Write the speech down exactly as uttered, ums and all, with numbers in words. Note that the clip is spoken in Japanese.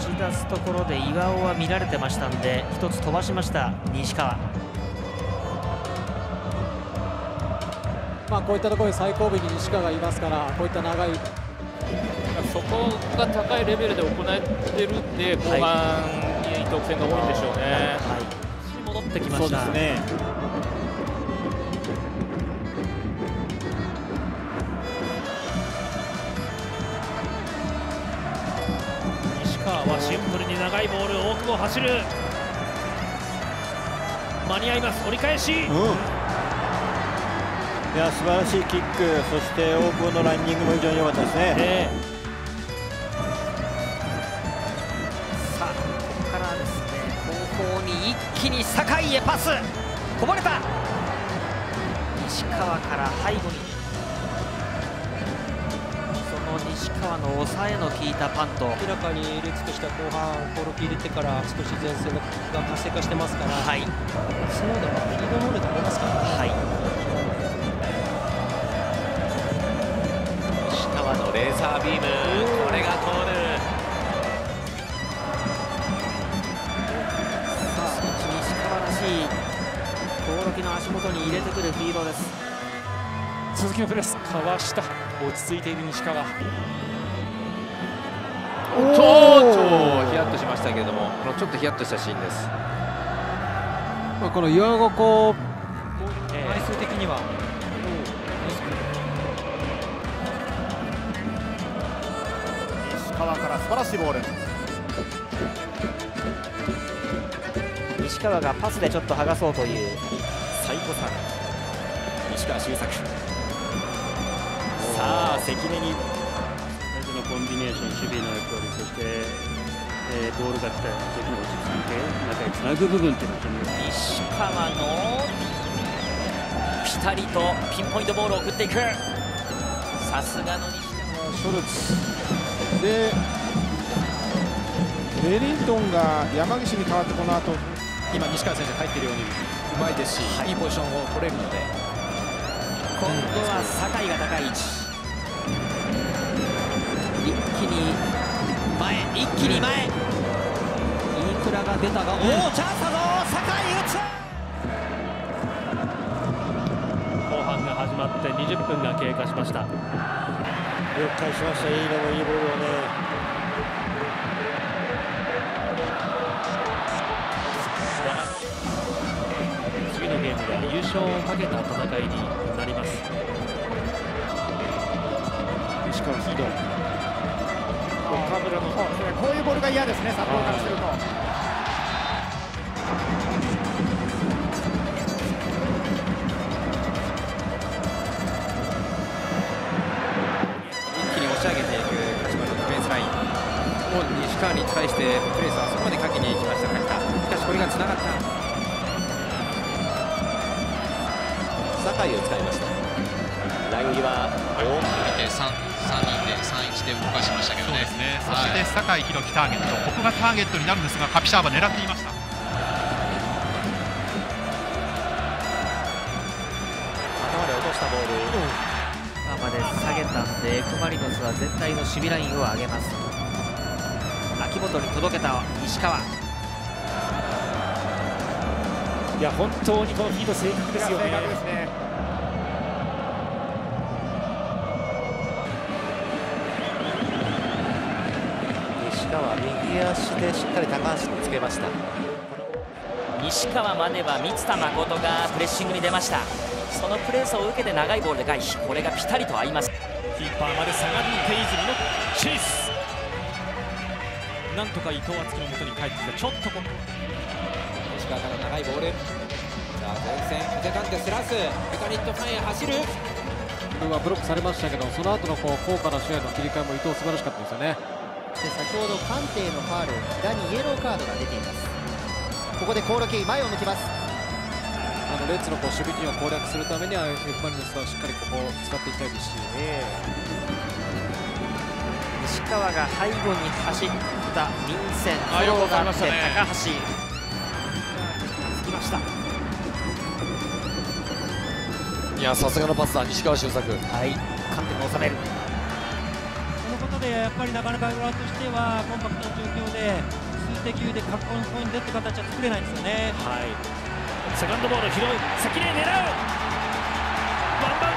ち出すところで岩尾は見られてましたんで、一つ飛ばしました西川。 まあこういったところに最後尾に西川がいますから、こういった長いそこが高いレベルで行えてるんで、後半に得点が多いんでしょうね。はい、戻ってきました。そうですね。西川はシンプルに長いボール、大久保走る。間に合います。折り返し。うん、 いや素晴らしいキック、そして大久保のランニングも非常に良かったですね。えーに一気に酒井へパス、こぼれた。西川から背後に、その西川の抑えの効いたパント。 明らかに列としては後半コールキ入れてから少し前線が活性化してますから、はい、スノーでも右の能力ありますからね。はい、 西川のレーザービーム、これがゴール。興梠の足元に入れてくるフィードです。 鈴木のプレス、かわした。落ち着いている西川。ちょっとヒヤッとしましたけれども、このちょっとヒヤッとしたシーンです。 まあこの岩尾こう枚数的には、 西川から素晴らしいボール。 西川がパスでちょっと剥がそうという最古さん、西川周作。さあ関根にそのコンビネーション、守備の役割、そして、えー、ボールが来た時に落ち着いて中につなぐ部分っていうのは西川のピタリとピンポイントボールを送っていく。さすがの西川。 ショルツでウェリントンが山岸に代わって、この後今西川選手入っているようにうまいですし、はい、いいポジションを取れるので、 今度は酒井が高い位置、一気に前、一気に前、飯倉が出たが、おお、チャンスだぞ、酒井打つ。 後半が始まってにじゅっぷんが経過しました。 よく返しました。いいのもいいボールをね。 次のゲームでは優勝をかけた戦いになります。 西川ヒード、岡村のこういうボールが嫌ですね、サポーターからすると。 一気に押し上げていく鹿島のディフェンスラインもう西川に対してプレスはそこまでかけに行きました柿田。しかしこれがつながった。 酒井を使いました。ライン際を見て さん, さんにんでさんいちで動かしましたけどね。そうですね。そして酒井宏樹ターゲット、ここがターゲットになるんですが、カピシャーバ狙っていました。 頭で落としたボール、 まで下げたんで、F・マリノスは全体の守備ラインを上げます。秋元に届けた石川。 いや本当にこのフィード正確ですよね。 西川右足でしっかり高橋につけました。 西川までは満田誠がプレッシングに出ました。そのプレースを受けて長いボールで回避、これがピタリと合います。 キーパーまで下がって泉のチェイス、なんとか伊藤敦樹の元に帰ってきた。ちょっとこ西川から長いボール、さあ前線風カンテスラスメカニットファンへ走る。 これはブロックされましたけど、その後のこう高価な試合の切り替えも伊藤素晴らしかったですよね。 で先ほどカンテのファウル、左にイエローカードが出ています。ここで興梠前を向きます。 あのレッツのこう守備陣を攻略するためには F・マリノスはしっかりここを使っていきたいですし、えー、西川が背後に走った民戦、 あよくわかりましたね。 高橋つきました。 いやさすがのパスだ西川周作。 はい、カンテも収める。 このことでやっぱりなかなか浦和としてはコンパクトな状況で数的優で格好のポイントって形は作れないんですよね。 はい、セカンドボール拾う、関根狙う、ワンバウン